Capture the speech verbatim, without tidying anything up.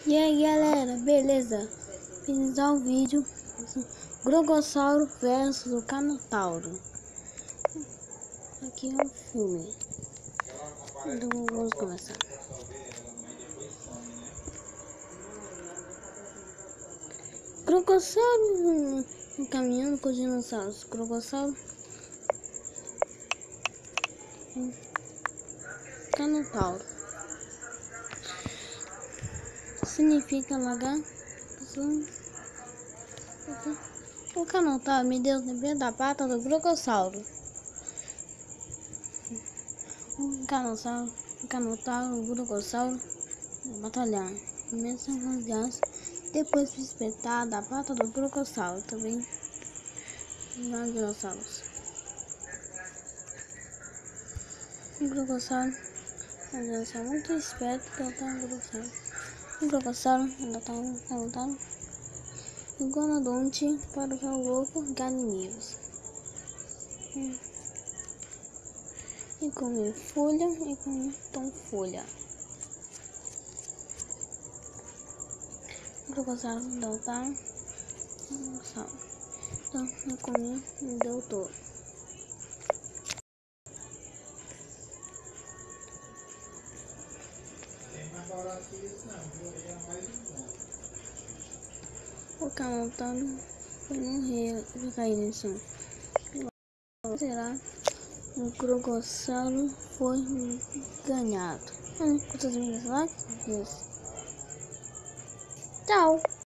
E aí galera, beleza? Fiz ao vídeo Gorgossauro versus o Carnotauro. Aqui é o filme. Então vamos começar. Gorgossauro caminhando com os dinossauros. Gorgossauro, Carnotauro significa lagarto. O Carnotauro me deu dentro da pata do Gorgossauro. O Carnotauro, o Carnotauro, o Gorgossauro batalhar imensas rasgadas. Depois de espetar da pata do Gorgossauro também nos dinossauros. O Gorgossauro é um dinossauro muito esperto que tá no Gorgossauro. O Gorgossauro ainda tá lutando. Iguanodonte para usar o louco Gallimimus. Hum. E comer folha e comer tom folha. O Gorgossauro não tá. Então eu comi e deu todo. O Carnotauro foi morrer, vai cair no chão. Será? O Gorgossauro foi ganhado. Hum, vocês viram lá? Tchau!